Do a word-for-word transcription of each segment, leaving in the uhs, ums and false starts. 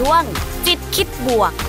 ช่วงจิตคิดบวก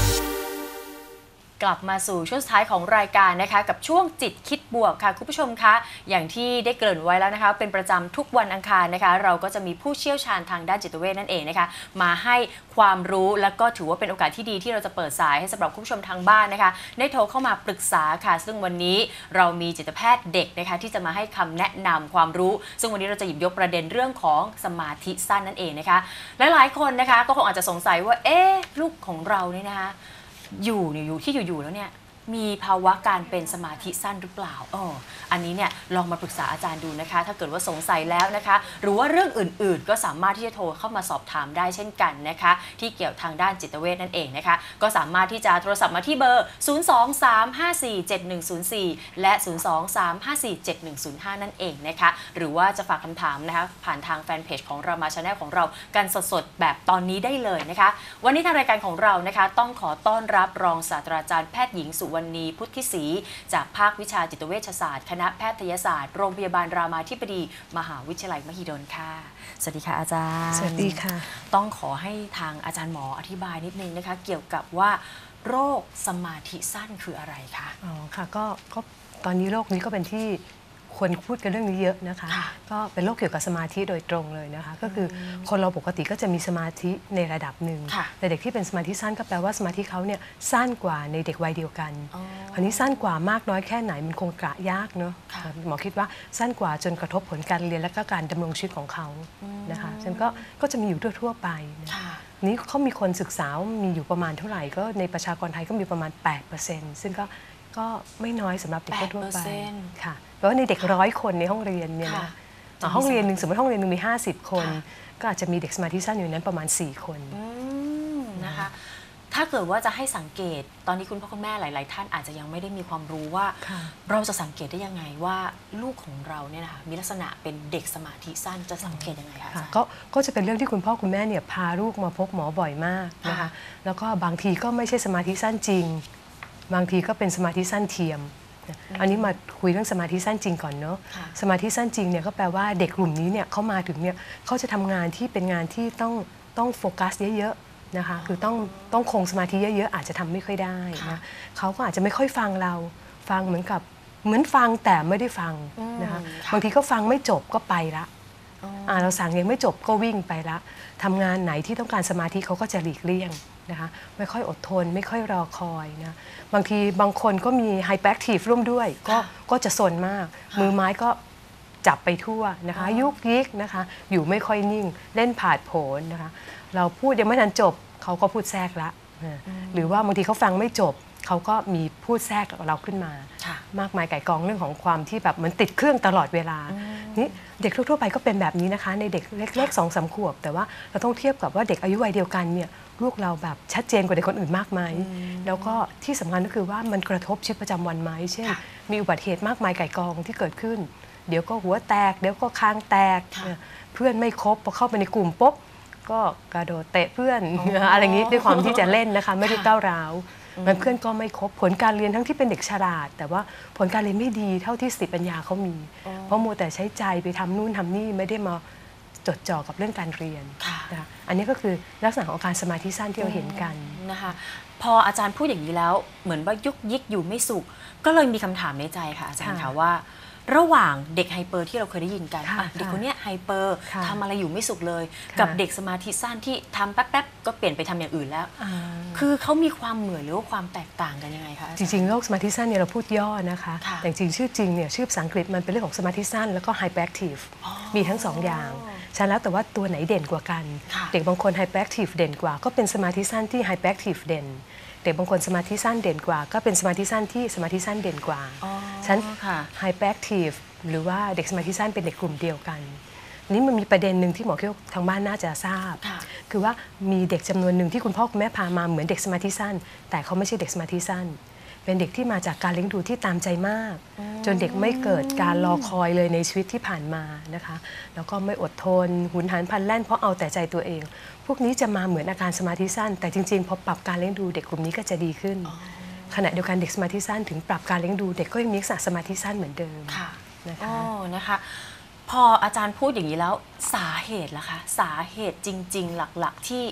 กลับมาสู่ช่วงสุดท้ายของรายการนะคะกับช่วงจิตคิดบวกค่ะคุณผู้ชมคะอย่างที่ได้เกริ่นไว้แล้วนะคะเป็นประจำทุกวันอังคารนะคะเราก็จะมีผู้เชี่ยวชาญทางด้านจิตเวชนั่นเองนะคะมาให้ความรู้และก็ถือว่าเป็นโอกาสที่ดีที่เราจะเปิดสายให้สำหรับคุณผู้ชมทางบ้านนะคะได้โทรเข้ามาปรึกษาค่ะซึ่งวันนี้เรามีจิตแพทย์เด็กนะคะที่จะมาให้คำแนะนำความรู้ซึ่งวันนี้เราจะหยิบยกประเด็นเรื่องของสมาธิสั้นนั่นเองนะคะหลายๆคนนะคะก็คงอาจจะสงสัยว่าเอ๊ะลูกของเราเนี่ยนะคะอยู่เนี่ยอยู่ที่อยู่ๆแล้วเนี่ยมีภาวะการเป็นสมาธิสั้นหรือเปล่าอ๋ออันนี้เนี่ยลองมาปรึกษาอาจารย์ดูนะคะถ้าเกิดว่าสงสัยแล้วนะคะหรือว่าเรื่องอื่นๆก็สามารถที่จะโทรเข้ามาสอบถามได้เช่นกันนะคะที่เกี่ยวทางด้านจิตเวชนั่นเองนะคะก็สามารถที่จะโทรศัพท์มาที่เบอร์ศูนย์ สอง สาม ห้า สี่ เจ็ด หนึ่ง ศูนย์ สี่และศูนย์ สอง สาม ห้า สี่ เจ็ด หนึ่ง ศูนย์ ห้านั่นเองนะคะหรือว่าจะฝากคำถามนะคะผ่านทางแฟนเพจของเรามา Channel ของเรากันสดๆแบบตอนนี้ได้เลยนะคะวันนี้ทางรายการของเรานะคะต้องขอต้อนรับรองศาสตราจารย์แพทย์หญิงสุวรรณีพุทธิศรีจากภาควิชาจิตเวชศาสตร์คณะแพทยศาสตร์โรงพยาบาลรามาธิบดีมหาวิทยาลัยมหิดลค่ะสวัสดีค่ะอาจารย์สวัสดีค่ะต้องขอให้ทางอาจารย์หมออธิบายนิดนึงนะคะเกี่ยวกับว่าโรคสมาธิสั้นคืออะไรคะอ๋อค่ะก็ก็ตอนนี้โรคนี้ก็เป็นที่คนพูดกันเรื่องนี้เยอะนะคะก็เป็นโรคเกี่ยวกับสมาธิโดยตรงเลยนะคะก็คือคนเราปกติก็จะมีสมาธิในระดับหนึ่งแต่เด็กที่เป็นสมาธิสั้นก็แปลว่าสมาธิเขาเนี่ยสั้นกว่าในเด็กวัยเดียวกันคราวนี้สั้นกว่ามากน้อยแค่ไหนมันคงกะยากเนาะหมอคิดว่าสั้นกว่าจนกระทบผลการเรียนและก็การดำรงชีวิตของเขานะคะฉะนั้นก็ก็จะมีอยู่ทั่วๆไปนี้เขามีคนศึกษามีอยู่ประมาณเท่าไหร่ก็ในประชากรไทยก็มีประมาณ แปดเปอร์เซ็นต์ ซึ่งก็ก็ไม่น้อยสำหรับเด็กทั่วไปค่ะแปลว่าในเด็กร้อยคนในห้องเรียนเนี่ยนะห้องเรียนหนึ่งสมมติห้องเรียนหนึ่งมีห้าสิบคนก็อาจจะมีเด็กสมาธิสั้นอยู่นั้นประมาณสี่คนนะคะถ้าเกิดว่าจะให้สังเกตตอนนี้คุณพ่อคุณแม่หลายๆท่านอาจจะยังไม่ได้มีความรู้ว่าเราจะสังเกตได้ยังไงว่าลูกของเราเนี่ยนะคะมีลักษณะเป็นเด็กสมาธิสั้นจะสังเกตยังไงคะก็ก็จะเป็นเรื่องที่คุณพ่อคุณแม่เนี่ยพาลูกมาพบหมอบ่อยมากนะคะแล้วก็บางทีก็ไม่ใช่สมาธิสั้นจริงบางทีก็เป็นสมาธิสั้นเทียมอันนี้มาคุยเรื่องสมาธิสั้นจริงก่อนเนาะสมาธิสั้นจริงเนี่ยก็แปลว่าเด็กกลุ่มนี้เนี่ยเขามาถึงเนี่ยเขาจะทำงานที่เป็นงานที่ต้องต้องโฟกัสเยอะๆนะคะคือต้องต้องคงสมาธิเยอะๆอาจจะทำไม่ค่อยได้นะเขาก็อาจจะไม่ค่อยฟังเราฟังเหมือนกับเหมือนฟังแต่ไม่ได้ฟังนะคะบางทีก็ฟังไม่จบก็ไปละเราสั่งยังไม่จบก็วิ่งไปละทำงานไหนที่ต้องการสมาธิเขาก็จะหลีกเลี่ยงนะคะไม่ค่อยอดทนไม่ค่อยรอคอยนะบางทีบางคนก็มีไฮเปอร์แอคทีฟร่วมด้วยก็ก็จะสนมากมือไม้ก็จับไปทั่วนะคะยุกยิกนะคะอยู่ไม่ค่อยนิ่งเล่นผาดโผนนะคะเราพูดยังไม่ทันจบเขาก็พูดแทรกละหรือว่าบางทีเขาฟังไม่จบเขาก็มีพูดแทรกเราขึ้นมามากมายไก่กองเรื่องของความที่แบบเหมือนติดเครื่องตลอดเวลานี่เด็กทั่วไปก็เป็นแบบนี้นะคะในเด็กเล็กๆสองสามขวบแต่ว่าเราต้องเทียบกับว่าเด็กอายุวัยเดียวกันเนี่ยลูกเราแบบชัดเจนกว่าเด็กคนอื่นมากไหมแล้วก็ที่สำคัญก็คือว่ามันกระทบชีวิตประจำวันไหมเช่นมีอุบัติเหตุมากมายไก่กองที่เกิดขึ้นเดี๋ยวก็หัวแตกเดี๋ยวก็คางแตกเพื่อนไม่ครบพอเข้าไปในกลุ่มปุ๊บก็กระโดดเตะเพื่อนอะไรอย่างนี้ด้วยความที่จะเล่นนะคะไม่ได้ก้าวร้าวมันเพื่อนก็ไม่ครบผลการเรียนทั้งที่เป็นเด็กฉลาดแต่ว่าผลการเรียนไม่ดีเท่าที่สติปัญญาเขามีเพราะมัวแต่ใช้ใจไปทำนู่นทำนี่ไม่ได้มาจดจ่อกับเรื่องการเรียนนะคะอันนี้ก็คือลักษณะของการสมาธิสั้นที่เราเห็นกันนะคะพออาจารย์พูดอย่างนี้แล้วเหมือนว่ายุกยิกอยู่ไม่สุขก็เลยมีคำถามในใจค่ะอาจารย์ค่ะว่าระหว่างเด็กไฮเปอร์ที่เราเคยได้ยินกันเด็กคนนี้ไฮเปอร์ทำอะไรอยู่ไม่สุขเลยกับเด็กสมาธิสั้นที่ทำแป๊บๆก็เปลี่ยนไปทำอย่างอื่นแล้วคือเขามีความเหมือนหรือว่าความแตกต่างกันยังไงคะจริงๆโรคสมาธิสั้นเนี่ยเราพูดย่อนะคะแต่จริงชื่อจริงเนี่ยชื่อภาษาอังกฤษมันเป็นเรื่องของสมาธิสั้นแล้วก็ไฮเปอร์แอคทีฟมีทั้งสองอย่างฉะนั้นแล้วแต่ว่าตัวไหนเด่นกว่ากันเด็กบางคนไฮเปอร์แอคทีฟเด่นกว่าก็เป็นสมาธิสั้นที่ไฮเปอร์แอคทีฟเด่นเด็กบางคนสมาธิสั้นเด่นกว่าก็เป็นสมาธิสั้นที่สมาธิสั้นเด่นกว่าฉะนั้นไฮเปอร์แอคทีฟหรือว่าเด็กสมาธิสั้นเป็นเด็กกลุ่มเดียวกันนี่มันมีประเด็นหนึ่งที่หมอคิดว่าทางบ้านน่าจะทราบคือว่ามีเด็กจำนวนหนึ่งที่คุณพ่อคุณแม่พามาเหมือนเด็กสมาธิสั้นแต่เขาไม่ใช่เด็กสมาธิสั้นเป็นเด็กที่มาจากการเลี้ยงดูที่ตามใจมากจนเด็กไม่เกิดการรอคอยเลยในชีวิตที่ผ่านมานะคะแล้วก็ไม่อดทนหุนหันพลันแล่นเพราะเอาแต่ใจตัวเองพวกนี้จะมาเหมือนอาการสมาธิสั้นแต่จริงๆพอปรับการเลี้ยงดูเด็กกลุ่มนี้ก็จะดีขึ้นขณะเดียวกันเด็กสมาธิสั้นถึงปรับการเลี้ยงดูเด็กก็ยังมีลักษณะสมาธิสั้นเหมือนเดิมนะคะนะคะพออาจารย์พูดอย่างนี้แล้วสาเหตุล่ะคะสาเหตุจริงๆหลักๆที่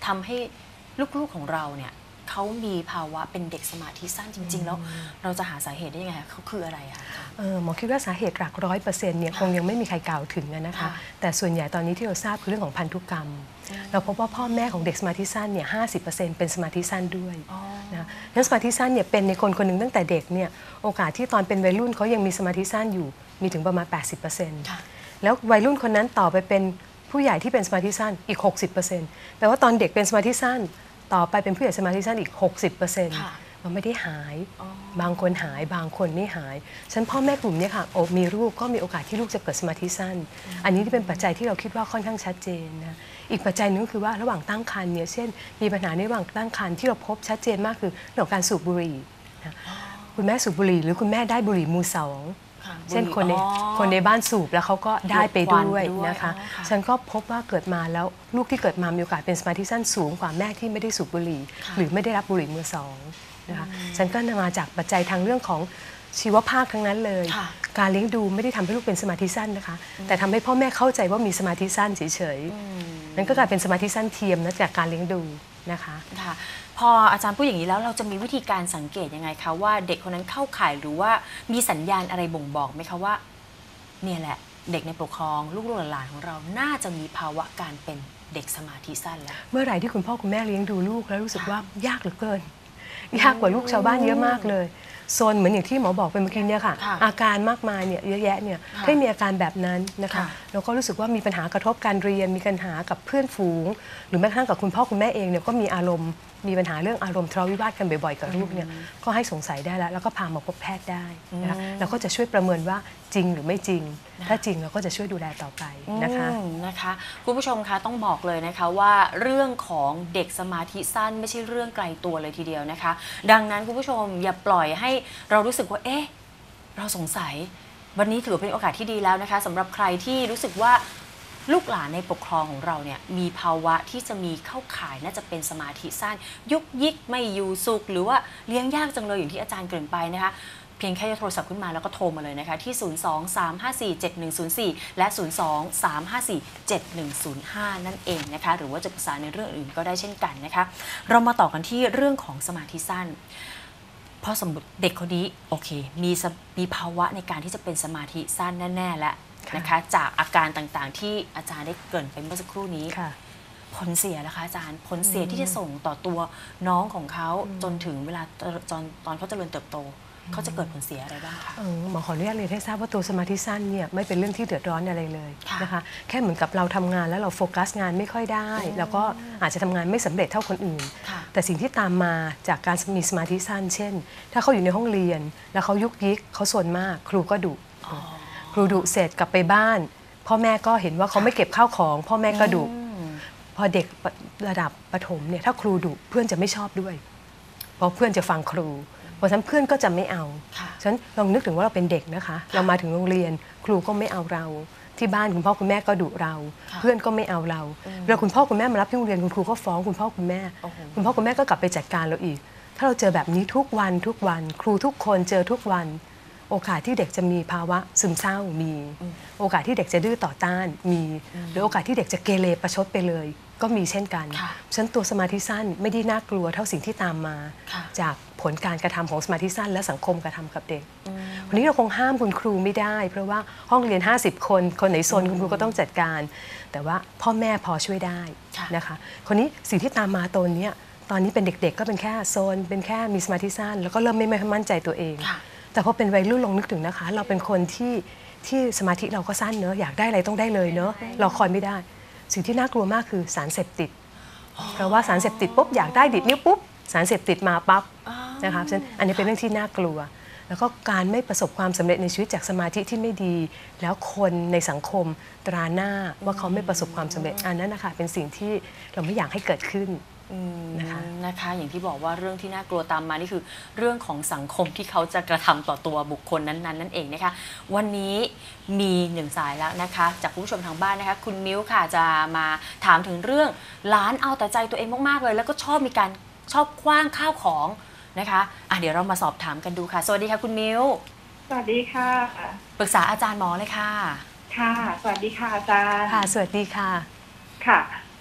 ทำให้ลูกๆของเราเนี่ยเขามีภาวะเป็นเด็กสมาธิสั้นจริงๆแล้วเราจะหาสาเหตุได้ยังไงเขาคืออะไรคะเออหมอคิดว่าสาเหตุหลักร้อยเปอร์เซ็นต์เนี่ยคงยังไม่มีใครกล่าวถึงนะคะแต่ส่วนใหญ่ตอนนี้ที่เราทราบคือเรื่องของพันธุกรรมเราพบว่าพ่อแม่ของเด็กสมาธิสั้นเนี่ยห้าสิบเปอร์เซ็นต์เป็นสมาธิสั้นด้วยนะแล้วสมาธิสั้นเนี่ยเป็นในคนคนหนึ่งตั้งแต่เด็กเนี่ยโอกาสที่ตอนเป็นวัยรุ่นเขายังมีสมาธิสั้นอยู่มีถึงประมาณ แปดสิบเปอร์เซ็นต์ แล้ววัยรุ่นคนนั้นต่อไปเป็นผู้ใหญ่ที่เป็นสมาธิสั้นอีก หกสิบเปอร์เซ็นต์ แปลว่าตอนเด็กเป็นสมาธิสั้นต่อไปเป็นผู้ใหญ่สมาธิสั้นอีก หกสิบเปอร์เซ็นต์ มันไม่ได้หายบางคนหายบางคนไม่หายฉันพ่อแม่กลุ่มนี้ค่ะโอ้มีลูกก็มีโอกาสที่ลูกจะเกิดสมาธิสั้นอันนี้ที่เป็นปัจจัยที่เราคิดว่าค่อนข้างชัดเจนนะอีกปัจจัยนึงคือว่าระหว่างตั้งครรภ์เนี่ยเช่นมีปัญหาในระหว่างตั้งครรภ์ที่เราพบชัดเจนมากคือเรื่องของการสูบบุหรี่นะคุณแม่สูบบุหรี่หรือคุณแม่ได้บุหรี่มือสองเช่นคนในคนในบ้านสูบแล้วเขาก็ได้ไปด้วยนะคะฉันก็พบว่าเกิดมาแล้วลูกที่เกิดมามีโอกาสเป็นสมาธิสั้นสูงกว่าแม่ที่ไม่ได้สูบบุหรี่หรือไม่ได้รับบุหรี่มือสองนะคะฉันก็มาจากปัจจัยทางเรื่องของชีวภาพทั้งนั้นเลยการเลี้ยงดูไม่ได้ทำให้ลูกเป็นสมาธิสั้นนะคะแต่ทำให้พ่อแม่เข้าใจว่ามีสมาธิสั้นเฉยๆนั่นก็กลายเป็นสมาธิสั้นเทียมนะจากการเลี้ยงดูนะคะค่ะพออาจารย์พูดอย่างนี้แล้วเราจะมีวิธีการสังเกตยังไงคะว่าเด็กคนนั้นเข้าข่ายหรือว่ามีสัญญาณอะไรบ่งบอกไหมคะว่าเนี่ยแหละเด็กในปกครองลูกหลานของเราน่าจะมีภาวะการเป็นเด็กสมาธิสั้นแล้วเมื่อไหร่ที่คุณพ่อคุณแม่เลี้ยงดูลูกแล้วรู้สึกว่ายากเหลือเกินยากกว่าลูกชาวบ้านเยอะมากเลยโซนเหมือนอย่างที่หมอบอกไปเมื่อกี้เนี่ยค่ะอาการมากมายเนี่ยเยอะแยะเนี่ยให้มีอาการแบบนั้นนะคะแล้วก็รู้สึกว่ามีปัญหากระทบการเรียนมีปัญหากับเพื่อนฝูงหรือแม้กระทั่งกับคุณพ่อคุณแม่เองเนี่ยก็มีอารมณ์มีปัญหาเรื่องอารมณ์ทะเลาะวิวาทกันบ่อยๆกับลูกเนี่ยก็ให้สงสัยได้แล้วแล้วก็พามาพบแพทย์ได้นะคะแล้วก็จะช่วยประเมินว่าจริงหรือไม่จริงถ้าจริงเราก็จะช่วยดูแลต่อไปนะคะนะคะคุณผู้ชมคะต้องบอกเลยนะคะว่าเรื่องของเด็กสมาธิสั้นไม่ใช่เรื่องไกลตัวเลยทีเดียวนะคะดังนั้นคุณผู้ชมอย่าปล่อยให้เรารู้สึกว่าเอ๊ะเราสงสัยวันนี้ถือเป็นโอกาสที่ดีแล้วนะคะสำหรับใครที่รู้สึกว่าลูกหลานในปกครองของเราเนี่ยมีภาวะที่จะมีเข้าข่ายน่าจะเป็นสมาธิสั้นยุกยิกไม่อยู่สุขหรือว่าเลี้ยงยากจังเลยอย่างที่อาจารย์เกริ่นไปนะคะเพียงแค่จะโทรศัพท์ขึ้นมาแล้วก็โทรมาเลยนะคะที่ ศูนย์ สอง สาม ห้า สี่ เจ็ด หนึ่ง ศูนย์ สี่ และ ศูนย์ สอง สาม ห้า สี่ เจ็ด หนึ่ง ศูนย์ ห้า นั่นเองนะคะหรือว่าจะปรึกษาในเรื่องอื่นก็ได้เช่นกันนะคะเรามาต่อกันที่เรื่องของสมาธิสั้นพอสมมติเด็กคนนี้โอเคมีมีภาวะในการที่จะเป็นสมาธิสั้นแน่ๆแล้วนะคะจากอาการต่างๆที่อาจารย์ได้เกริ่นไปเมื่อสักครู่นี้ผลเสียนะคะอาจารย์ผลเสียที่จะส่งต่อตัวน้องของเขาจนถึงเวลาตอนตอนเขาเจริญเติบโตเขาจะเกิดผลเสียอะไรบ้างคะหมอขออนุญาตเรียนให้ทราบว่าตัวสมาธิสั้นเนี่ยไม่เป็นเรื่องที่เดือดร้อนอะไรเลยนะคะแค่เหมือนกับเราทำงานแล้วเราโฟกัสงานไม่ค่อยได้แล้วก็อาจจะทำงานไม่สำเร็จเท่าคนอื่นแต่สิ่งที่ตามมาจากการมีสมาธิสั้นเช่นถ้าเขาอยู่ในห้องเรียนแล้วเขายุกยิกเขาซนมากครูก็ดุครูดุเสร็จกลับไปบ้านพ่อแม่ก็เห็นว่าเขาไม่เก็บข้าวของพ่อแม่ก็ดุพอเด็กระดับประถมเนี่ยถ้าครูดุเพื่อนจะไม่ชอบด้วยเพราะเพื่อนจะฟังครูเพราะฉะนั้นเพื่อนก็จะไม่เอาฉะนั้นลองนึกถึงว่าเราเป็นเด็กนะคะเรามาถึงโรงเรียนครูก็ไม่เอาเราที่บ้านคุณพ่อคุณแม่ก็ดุเราเพื่อนก็ไม่เอาเราเราคุณพ่อคุณแม่มารับที่โรงเรียนคุณครูก็ฟ้องคุณพ่อคุณแม่คุณพ่อคุณแม่ก็กลับไปจัดการเราอีกถ้าเราเจอแบบนี้ทุกวันทุกวันครูทุกคนเจอทุกวันโอกาสที่เด็กจะมีภาวะซึมเศร้ามีโอกาสที่เด็กจะดื้อต่อต้านมีหรือโอกาสที่เด็กจะเกเรประชดไปเลยก็มีเช่นกันฉะนั้นตัวสมาธิสั้นไม่ได้น่ากลัวเท่าสิ่งที่ตามมาจากผลการกระทำของสมาธิสั้นและสังคมกระทำกับเด็กวันนี้เราคงห้ามคุณครูไม่ได้เพราะว่าห้องเรียนห้าสิบคนคนไหนซนคุณครูก็ต้องจัดการแต่ว่าพ่อแม่พอช่วยได้นะคะคนนี้สิ่งที่ตามมาตอนนี้ตอนนี้เป็นเด็กๆก็เป็นแค่โซนเป็นแค่มีสมาธิสั้นแล้วก็เริ่มไม่มั่นใจตัวเองแต่พอเป็นวัยรุ่นลองนึกถึงนะคะเราเป็นคนที่ที่สมาธิเราก็สั้นเนอะอยากได้อะไรต้องได้เลยเนอะเราคอยไม่ได้สิ่งที่น่ากลัวมากคือสารเสพติดเพราะว่าสารเสพติดปุ๊บอยากได้ดิดนิ้วปุ๊บสารเสพติดมาปั๊บนะคะฉะนั้นอันนี้เป็นเรื่องที่น่ากลัวแล้วก็การไม่ประสบความสำเร็จในชีวิตจากสมาธิที่ไม่ดีแล้วคนในสังคมตราหน้าว่าเขาไม่ประสบความสำเร็จอันนั้นนะคะเป็นสิ่งที่เราไม่อยากให้เกิดขึ้นนะคะนะคะอย่างที่บอกว่าเรื่องที่น่ากลัวตามมานี่คือเรื่องของสังคมที่เขาจะกระทำต่อตัวบุคคลนั้นๆนั่นเองนะคะวันนี้มีหนึ่งสายแล้วนะคะจากผู้ชมทางบ้านนะคะคุณมิ้วค่ะจะมาถามถึงเรื่องหลานเอาแต่ใจตัวเองมากๆเลยแล้วก็ชอบมีการชอบคว้างข้าวของนะคะอ่ะเดี๋ยวเรามาสอบถามกันดูค่ะสวัสดีค่ะคุณมิ้วสวัสดีค่ะปรึกษาอาจารย์หมอเลยค่ะค่ะสวัสดีค่ะอาจารย์ค่ะสวัสดีค่ะค่ะ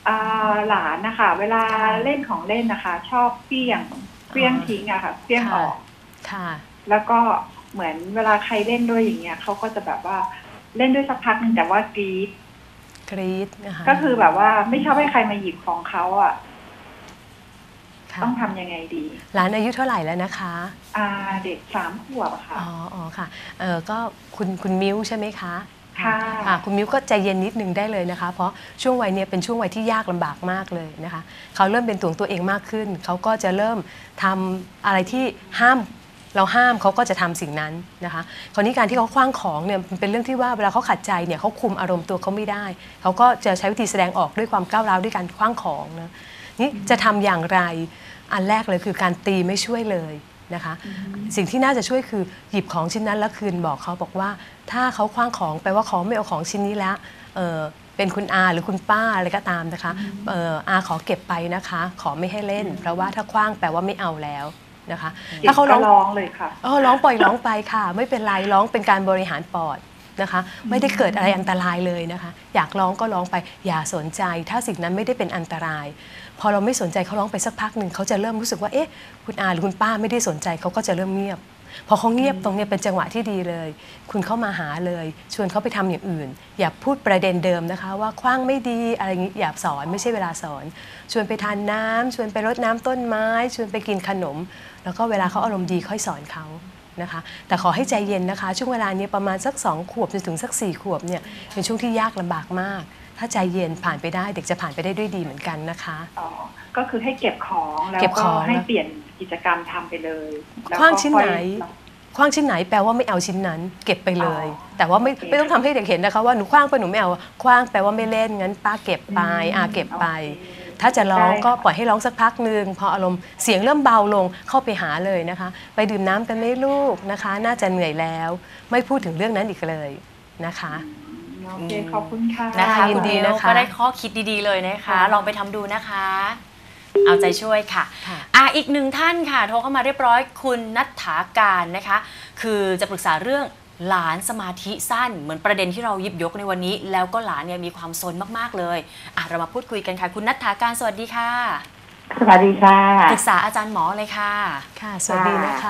อ่าหลานนะคะเวลาเล่นของเล่นนะคะ ชอบเฟี้ยงเฟี้ยงทิ้งอะค่ะเฟี้ยงออกค่ะแล้วก็เหมือนเวลาใครเล่นด้วยอย่างเงี้ยเขาก็จะแบบว่าเล่นด้วยสักพักหนึ่งแต่ว่ากรี๊ดกรี๊ดนะคะก็คือแบบว่าไม่ชอบให้ใครมาหยิบของเขาอ่ะค่ะต้องทำยังไงดีหลานอายุเท่าไหร่แล้วนะคะอ่าเด็กสามขวบอะค่ะอ๋ออ๋อค่ะเออก็คุณคุณมิ้วใช่ไหมคะค่ะค่ะคุณมิ้วก็ใจเย็นนิดนึงได้เลยนะคะ เพราะช่วงวัยเนี้ยเป็นช่วงวัยที่ยากลำบากมากเลยนะคะเขาเริ่มเป็นตัวของตัวเองมากขึ้นเขาก็จะเริ่มทำอะไรที่ห้ามเราห้ามเขาก็จะทำสิ่งนั้นนะคะคราวนี้การที่เขาคว้างของเนี่ยมันเป็นเรื่องที่ว่าเวลาเขาขัดใจเนี่ยเขาคุมอารมณ์ตัวเขาไม่ได้เขาก็จะใช้วิธีแสดงออกด้วยความก้าวร้าวด้วยการคว้างของนะนี่จะทำอย่างไรอันแรกเลยคือการตีไม่ช่วยเลยนะคะสิ่งที่น่าจะช่วยคือหยิบของชิ้นนั้นแล้วคืนบอกเขาบอกว่าถ้าเขาคว้างของแปลว่าเขาไม่เอาของชิ้นนี้แล้วเออเป็นคุณอาหรือคุณป้าอะไรก็ตามนะคะเอออาขอเก็บไปนะคะขอไม่ให้เล่น เพราะว่าถ้าคว้างแปลว่าไม่เอาแล้วนะคะถ้าเขาร้องเลยค่ะอ๋อร้องปล่อยร้องไปค่ะ ไม่เป็นไรร้องเป็นการบริหารปอดนะคะ ไม่ได้เกิดอะไรอันตรายเลยนะคะ อยากร้องก็ร้องไปอย่าสนใจ ถ้าสิ่งนั้นไม่ได้เป็นอันตราย พอเราไม่สนใจเขาร้องไปสักพักหนึ่งเขาจะเริ่มรู้สึกว่าเอ๊ะคุณอาหรือคุณป้าไม่ได้สนใจเขาก็จะเริ่มเงียบพอเขาเงียบตรงนี้เป็นจังหวะที่ดีเลย คุณเข้ามาหาเลยชวนเขาไปทำอย่างอื่น อย่าพูดประเด็นเดิมนะคะ ว่าคว้างไม่ดีอะไรอย่างนี้อย่าสอนไม่ใช่เวลาสอน ชวนไปทานน้ำชวนไปรดน้ำต้นไม้ชวนไปกินขนม แล้วก็เวลาเขาอารมณ์ดีค่อยสอนเขานะคะแต่ขอให้ใจเย็นนะคะช่วงเวลานี้ประมาณสักสองขวบจนถึงสักสี่ขวบเนี่ยเป็นช่วงที่ยากลำบากมาก ถ้าใจเย็นผ่านไปได้เด็กจะผ่านไปได้ด้วยดีเหมือนกันนะคะอ๋อ ก็คือให้เก็บของแล้วเก็บขก็องให้เปลี่ยนกิจกรรมทำไปเลยแล้วคว้างชิ้นไหนค่อยคว้างชิ้นไหนแปลว่าไม่เอาชิ้นนั้น เก็บไปเลยอ๋อแต่ว่าไม่โอเคไม่ต้องทำให้เด็กเห็นนะคะว่าหนูคว้างไปหนูไม่เอาคว้างแปลว่าไม่เล่นงั้นป้าเก็บไปอาเก็บไปโอเคถ้าจะร้องได้ค่ะก็ปล่อยให้ร้องสักพักหนึ่งพออารมณ์เสียงเริ่มเบาลงเข้าไปหาเลยนะคะ ไปดื่มน้ำกันไหมลูกนะคะ น่าจะเหนื่อยแล้ว ไม่พูดถึงเรื่องนั้นอีกเลยนะคะโอเคขอบคุณค่ะนะคะยินดีคุณมิ้วนะคะก็ได้ข้อคิดดีๆเลยนะคะค่ะลองไปทำดูนะคะ เอาใจช่วยค่ะค่ะอ่ะอีกหนึ่งท่านค่ะ โทรเข้ามาเรียบร้อยคุณนัทถาการนะคะ คือจะปรึกษาเรื่องหลานสมาธิสั้นเหมือนประเด็นที่เราหยิบยกในวันนี้ แล้วก็หลานเนี่ยมีความซนมากๆเลยอ่ะเรามาพูดคุยกันค่ะ คุณนัทถาการสวัสดีค่ะสวัสดีค่ะปรึกษาอาจารย์หมอเลยค่ะค่ะสวัสดีนะคะ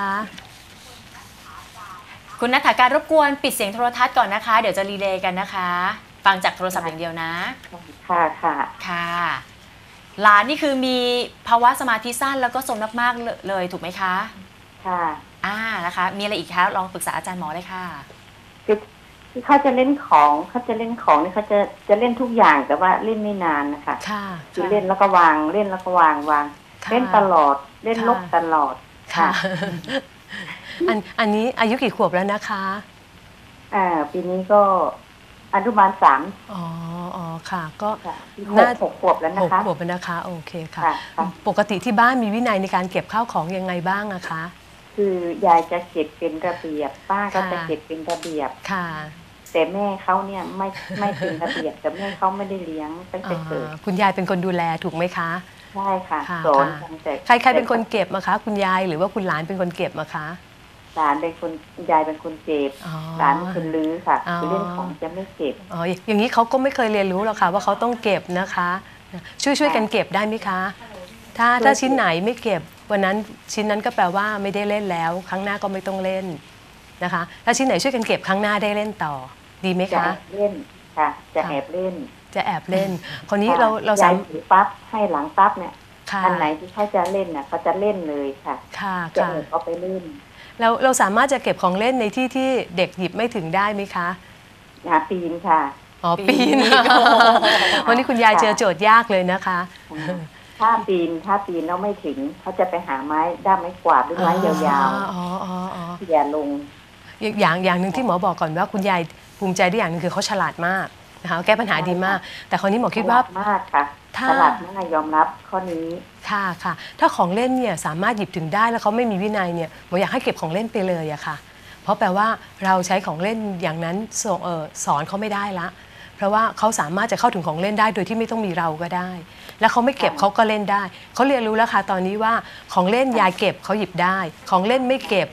คุณนัทถาการรบกวนปิดเสียงโทรทัศน์ก่อนนะคะ เดี๋ยวจะรีเลย์กันนะคะ ฟังจากโทรศัพท์อย่างเดียวนะค่ะค่ะค่ะหลานนี่คือมีภาวะสมาธิสั้นแล้วก็สมมากๆเลยถูกไหมคะค่ะอ่านะคะ มีอะไรอีกคะลองปรึกษาอาจารย์หมอเลยค่ะคือคือเขาจะเล่นของเขาจะเล่นของนี่เขาจะจะเล่นทุกอย่างแต่ว่าเล่นไม่นานนะคะค่ะคือเล่นแล้วก็วางเล่นแล้วก็วางวางค่ะเล่นตลอดเล่นค่ะลบตลอดค่ะ อันอันนี้อายุกี่ขวบแล้วนะคะอ่าปีนี้ก็อนุบาลสามอ๋ออ๋อค่ะ ก็ค่ะหน่ากหกขวบแล้วหนะกคะขวบแล้วนะคะ โอเคค่ะค่ะค่ะปกติที่บ้านมีวินัยในการเก็บข้าวของยังไงบ้างอะคะคือยายจะเก็บเป็นระเบียบป้าก็ค่ะจะเก็บเป็นระเบียบค่ะแต่แม่เขาเนี่ยไม่ไม่เป็นระเบียบแต่แม่เขาไม่ได้เลี้ยงตั้งแต่เกิดอ่าคุณยายเป็นคนดูแลถูกไหมคะใช่ค่ะค่ะสอนค่ะตั้งแต่ใครใครเป็นคนเก็บอะคะ คุณยายหรือว่าคุณหลานเป็นคนเก็บอะคะหลานเป็นคนยายเป็นคนเก็บอ๋อหลานเป็นคนลื้อค่ะอ๋อคือเล่นของจะไม่เก็บอ๋ออย่างนี้เขาก็ไม่เคยเรียนรู้หรอกค่ะว่าเขาต้องเก็บนะคะ ช่วยช่วยกันเก็บได้ไหมคะ ถ้าถ้าชิ้นไหนไม่เก็บวันนั้นชิ้นนั้นก็แปลว่าไม่ได้เล่นแล้ว ครั้งหน้าก็ไม่ต้องเล่นนะคะถ้าชิ้นไหนช่วยกันเก็บครั้งหน้าได้เล่นต่อดีไหมจะคะแอบเล่นค่ะ จะแอบเล่นจะแอบเล่น คนนี้ค่ะเราเรายาสาย มถือปั๊บให้หลังปั๊บเนี่ยค่ะอันไหนที่เขาจะเล่นน่ะเขาจะเล่นเลยค่ะค่ะจะค่ะแอบเอาไปเล่นเราเราสามารถจะเก็บของเล่นในที่ที่เด็กหยิบไม่ถึงได้ไหมคะหาปีนค่ะอ๋อปีนปีนวันนี้คุณยายเจอโจทย์ยากเลยนะคะถ้าปีนถ้าปีนแล้วไม่ถึงเขาจะไปหาไม้ด้ามไม้กวาดหรือไม้ยาวอ๋ออ๋ออ๋อๆอย่าลงอย่างอย่างหนึ่งที่หมอบอกก่อนว่าคุณยายภูมิใจได้อย่างหนึงคือเขาฉลาดมากนะคะแก้ปัญหาดีมาก แต่คราวนี้หมอคิดว่าฉลมากค่ะถ้าฉลาดมากยอมรับข้อนี้ค่ะค่ะถ้าของเล่นเนี่ยสามารถหยิบถึงได้แล้วเขาไม่มีวินัยเนี่ยหมออยากให้เก็บของเล่นไปเลยอะค่ะ เพราะแปลว่าเราใช้ของเล่นอย่างนั้นส่งเออสอนเขาไม่ได้ละ เพราะว่าเขาสามารถจะเข้าถึงของเล่นได้โดยที่ไม่ต้องมีเราก็ได้ แล้วเขาไม่เก็บเขาก็เล่นได้เขาเรียนรู้แล้วค่ะตอนนี้ว่าของเล่นยายเก็บเขาหยิบได้ ของเล่นไม่เก็บ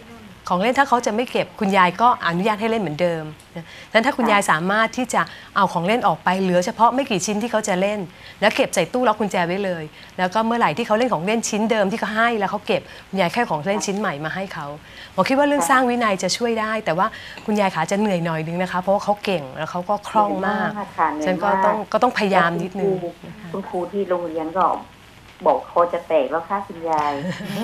ของเล่นถ้าเขาจะไม่เก็บคุณยายก็อนุญาตให้เล่นเหมือนเดิมนะดังนั้นถ้าคุณยายสามารถที่จะเอาของเล่นออกไปเหลือเฉพาะไม่กี่ชิ้นที่เขาจะเล่นแล้วเก็บใส่ตู้ล็อกกุญแจไว้เลยแล้วก็เมื่อไหร่ที่เขาเล่นของเล่นชิ้นเดิมที่เขาให้แล้วเขาเก็บคุณยายแค่ของเล่นชิ้นใหม่มาให้เขาหมอคิดว่าเรื่องสร้างวินัยจะช่วยได้แต่ว่าคุณยายขาจะเหนื่อยหน่อยนึงนะคะเพราะว่าเขาเก่งแล้วเขาก็คล่องมากฉันก็ต้องก็ต้องพยายามนิดนึงคุณครูที่โรงเรียนก็บอกคอจะแตกแล้วค่ะคุณยาย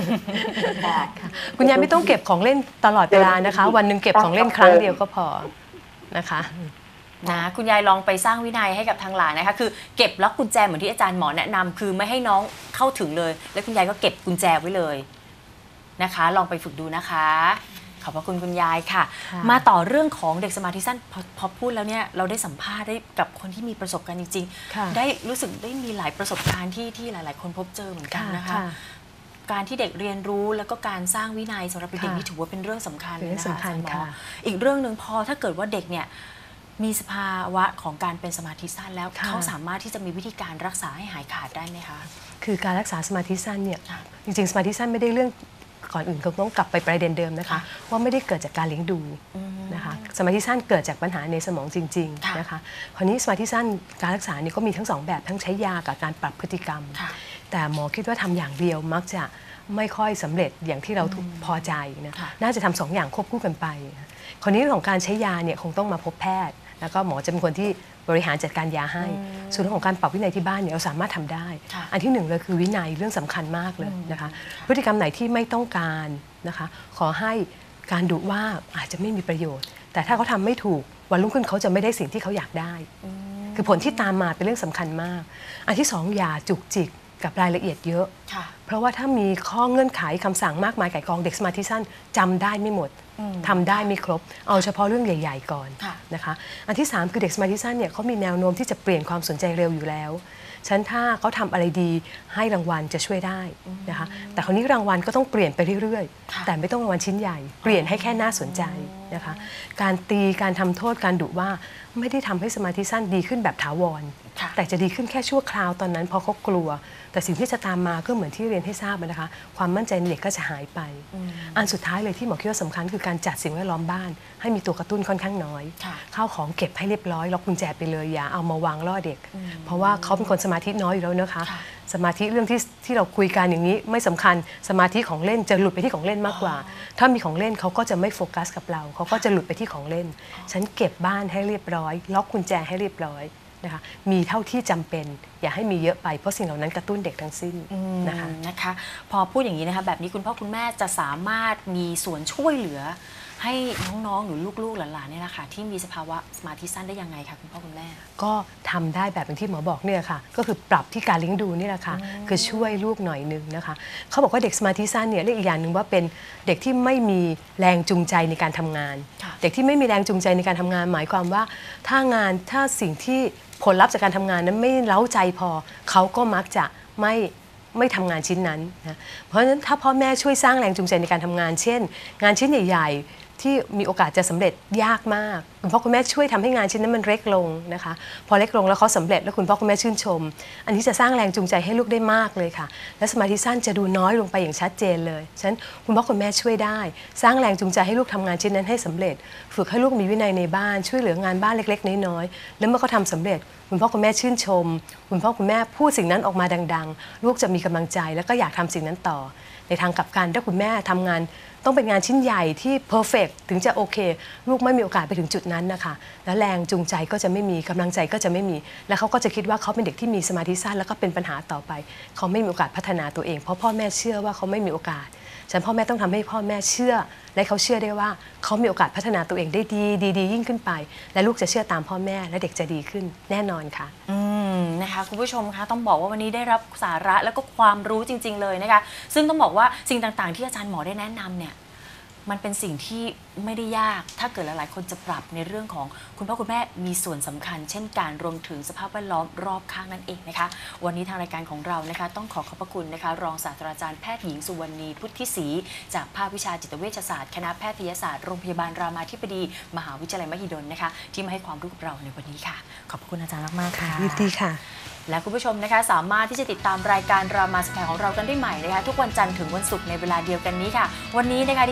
คุณยายไม่ต้องเก็บของเล่นตลอดเวลานะคะวันหนึ่งเก็บของเล่นครั้งเดียวก็พอนะคะนะคุณยายลองไปสร้างวินัยให้กับทางหลานนะคะคือเก็บล็อกกุญแจเหมือนที่อาจารย์หมอแนะนำคือไม่ให้น้องเข้าถึงเลยแล้วคุณยายก็เก็บกุญแจไว้เลยนะคะลองไปฝึกดูนะคะขอบพระคุณคุณยายค่ะมาต่อเรื่องของเด็กสมาธิสั้นพอพอพูดแล้วเนี่ยเราได้สัมภาษณ์ได้กับคนที่มีประสบการณ์จริงๆได้รู้สึกได้มีหลายประสบการณ์ที่ที่หลายๆคนพบเจอเหมือนกันนะคะการที่เด็กเรียนรู้แล้วก็การสร้างวินัยสำหรับเด็กนี่ถือว่าเป็นเรื่องสำคัญนะคะอีกเรื่องหนึ่งพอถ้าเกิดว่าเด็กเนี่ยมีสภาวะของการเป็นสมาธิสั้นแล้วเขาสามารถที่จะมีวิธีการรักษาให้หายขาดได้ไหมคะคือการรักษาสมาธิสั้นเนี่ยจริงๆสมาธิสั้นไม่ได้เรื่องก่อนอื่นก็ต้องกลับไปประเด็นเดิมนะคะว่าไม่ได้เกิดจากการเลี้ยงดูนะคะสมาธิสั้นเกิดจากปัญหาในสมองจริงๆนะคะคราวนี้สมาธิสั้นการรักษานี่ก็มีทั้งสองแบบทั้งใช้ยากับการปรับพฤติกรรมแต่หมอคิดว่าทำอย่างเดียวมักจะไม่ค่อยสำเร็จอย่างที่เราพอใจนะน่าจะทำสองอย่างควบคู่กันไปคราวนี้เรื่องของการใช้ยาเนี่ยคงต้องมาพบแพทย์แล้วก็หมอจะเป็นคนที่บริหารจัดการยาให้ส่วนของการปรับวินัยที่บ้านเนี่ยเราสามารถทำได้อันที่หนึ่งเลยคือวินัยเรื่องสำคัญมากเลยนะคะพฤติกรรมไหนที่ไม่ต้องการนะคะขอให้การดุว่าอาจจะไม่มีประโยชน์แต่ถ้าเขาทำไม่ถูกวันรุ่งขึ้นเขาจะไม่ได้สิ่งที่เขาอยากได้คือผลที่ตามมาเป็นเรื่องสำคัญมากอันที่สองอย่าจุกจิกกับรายละเอียดเยอะเพราะว่าถ้ามีข้อเงื่อนไขคำสั่งมากมายไก่กองเด็กสมาธิสั้นจำได้ไม่หมดทำได้ไม่ครบเอาเฉพาะเรื่องใหญ่ๆก่อนนะคะอันที่สามคือเด็กสมาธิสั้นเนี่ยเขามีแนวโน้มที่จะเปลี่ยนความสนใจเร็วอยู่แล้วฉะนั้นถ้าเขาทำอะไรดีให้รางวัลจะช่วยได้นะคะแต่คราวนี้รางวัลก็ต้องเปลี่ยนไปเรื่อยๆแต่ไม่ต้องรางวัลชิ้นใหญ่เปลี่ยนให้แค่น่าสนใจนะคะการตีการทำโทษการดุว่าไม่ได้ทำให้สมาธิสั้นดีขึ้นแบบถาวรแต่จะดีขึ้นแค่ชั่วคราวตอนนั้นเพราะเขากลัวแต่สิ่งที่จะตามมาก็เหมือนที่เรียนให้ทราบนะคะความมั่นใจในเด็กก็จะหายไปอันสุดท้ายเลยที่หมอคิดว่าสำคัญคือการจัดสิ่งแวดล้อมบ้านให้มีตัวกระตุ้นค่อนข้างน้อยข้าวของเก็บให้เรียบร้อยล็อกกุญแจไปเลยอย่าเอามาวางล่อเด็กเพราะว่าเขาเป็นคนสมาธิน้อยอยู่แล้วนะคะสมาธิเรื่องที่ที่เราคุยกันอย่างนี้ไม่สำคัญสมาธิของเล่นจะหลุดไปที่ของเล่นมากกว่าถ้ามีของเล่นเขาก็จะไม่โฟกัสกับเราเขาก็จะหลุดไปที่ของเล่นฉันเก็บบ้านให้เรียบร้อยล็อกกุญแจให้เรียบร้อยนะคะมีเท่าที่จำเป็นอย่าให้มีเยอะไปเพราะสิ่งเหล่านั้นกระตุ้นเด็กทั้งสิ้นนะคะนะคะพอพูดอย่างนี้นะคะแบบนี้คุณพ่อคุณแม่จะสามารถมีส่วนช่วยเหลือให้น้องๆหรือลูกๆหลานๆเนี่ยนะคะที่มีสภาวะสมาธิสั้นได้ยังไงคะคุณพ่อคุณแม่ก็ทำได้แบบที่หมอบอกเนี่ยค่ะก็คือปรับที่การเลี้ยงดูนี่แหละค่ะคือช่วยลูกหน่อยนึงนะคะเขาบอกว่าเด็กสมาธิสั้นเนี่ยเรียกอีกอย่างหนึ่งว่าเป็นเด็กที่ไม่มีแรงจูงใจในการทำงานเด็กที่ไม่มีแรงจูงใจในการทำงานหมายความว่าถ้างานถ้าสิ่งที่ผลลัพธ์จากการทำงานนั้นไม่เล้าใจพอเขาก็มักจะไม่ไม่ทำงานชิ้นนั้นนะเพราะฉะนั้นถ้าพ่อแม่ช่วยสร้างแรงจูงใจในการทำงานเช่นงานชิ้นใหญ่ๆที่มีโอกาสจะสำเร็จยากมากคุณพ่อคุณแม่ช่วยทำให้งานชิ้นนั้นมันเล็กลงนะคะพอเล็กลงแล้วเขาสำเร็จแล้วคุณพ่อคุณแม่ชื่นชมอันนี้จะสร้างแรงจูงใจให้ลูกได้มากเลยค่ะและสมาธิสั้นจะดูน้อยลงไปอย่างชัดเจนเลยฉะนั้นคุณพ่อคุณแม่ช่วยได้สร้างแรงจูงใจให้ลูกทำงานชิ้นนั้นให้สำเร็จฝึกให้ลูกมีวินัยในบ้านช่วยเหลืองานบ้านเล็กๆน้อยๆแล้วเมื่อเขาทำสำเร็จคุณพ่อคุณแม่ชื่นชมคุณพ่อคุณแม่พูดสิ่งนั้นออกมาดังๆลูกจะมีกำลังใจแล้วก็อยากทำสิ่งนั้นต่อในทางกลับกันถ้าคุณแม่ทำงานต้องเป็นงานชิ้นใหญ่ที่เพอร์เฟกต์ถึงจะโอเคลูกไม่มีโอกาสไปถึงจุดนั้นนะคะและแรงจูงใจก็จะไม่มีกำลังใจก็จะไม่มีและเขาก็จะคิดว่าเขาเป็นเด็กที่มีสมาธิสั้นแล้วก็เป็นปัญหาต่อไปเขาไม่มีโอกาสพัฒนาตัวเองเพราะพ่อแม่เชื่อว่าเขาไม่มีโอกาสฉันพ่อแม่ต้องทำให้พ่อแม่เชื่อและเขาเชื่อได้ว่าเขามีโอกาสพัฒนาตัวเองได้ดีดีดียิ่งขึ้นไปและลูกจะเชื่อตามพ่อแม่และเด็กจะดีขึ้นแน่นอนค่ะอืมนะคะคุณผู้ชมคะต้องบอกว่าวันนี้ได้รับสาระแล้วก็ความรู้จริงๆเลยนะคะซึ่งต้องบอกว่าสิ่งต่างๆที่อาจารย์หมอได้แนะนำเนี่ยมันเป็นสิ่งที่ไม่ได้ยากถ้าเกิดหลายๆคนจะปรับในเรื่องของคุณพ่อคุณแม่มีส่วนสำคัญเช่นการรวมถึงสภาพแวดล้อมรอบข้างนั่นเองนะคะวันนี้ทางรายการของเรานะคะต้องขอขอบพระคุณนะคะรองศาสตราจารย์แพทย์หญิงสุวรรณีพุทธิศรีจากภาควิชาจิตเวชศาสตร์คณะแพทยศาสตร์โรงพยาบาลรามาธิบดีมหาวิทยาลัยมหิดลนะคะที่มาให้ความรู้กับเราในวันนี้ค่ะขอบคุณอาจารย์มากๆค่ะยินดีค่ะและคุณผู้ชมนะคะสามารถที่จะติดตามรายการรามาสแควร์ของเรากันได้ใหม่นะคะทุกวันจันทร์ถึงวันศุกร์ในเวลาเดียวกันนี้ค่ะวันนี้นะคะดิฉันพร้อม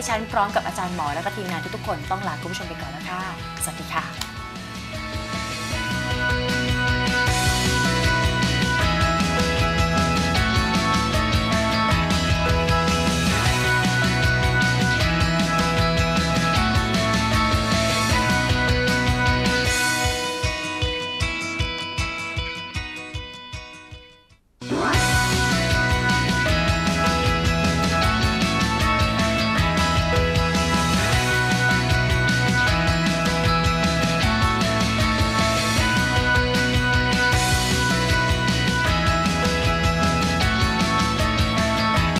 ร้อมกับอาจารย์หมอและก็ทีมงานทุกๆคนต้องลาคุณผู้ชมไปก่อนแล้วค่ะสวัสดีค่ะ